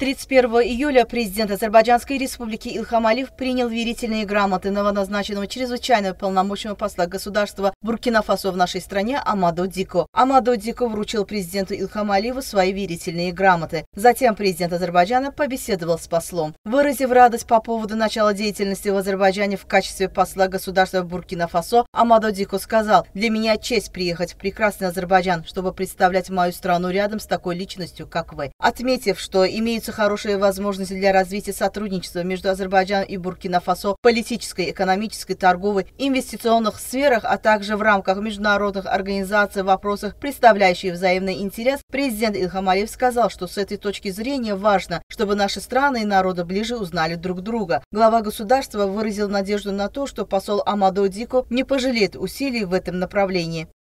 31 июля президент Азербайджанской республики Илхам Алиев принял верительные грамоты новоназначенного чрезвычайного полномочного посла государства Буркина-Фасо в нашей стране Амадо Дико. Амадо Дико вручил президенту Илхаму Алиеву свои верительные грамоты. Затем президент Азербайджана побеседовал с послом. Выразив радость по поводу начала деятельности в Азербайджане в качестве посла государства Буркина-Фасо, Амадо Дико сказал: «Для меня честь приехать в прекрасный Азербайджан, чтобы представлять мою страну рядом с такой личностью, как вы». Отметив, что имеются хорошие возможности для развития сотрудничества между Азербайджаном и Буркина-Фасо в политической, экономической, торговой, инвестиционных сферах, а также в рамках международных организаций в вопросах, представляющих взаимный интерес, президент Илхам Алиев сказал, что с этой точки зрения важно, чтобы наши страны и народы ближе узнали друг друга. Глава государства выразил надежду на то, что посол Амадо Дико не пожалеет усилий в этом направлении.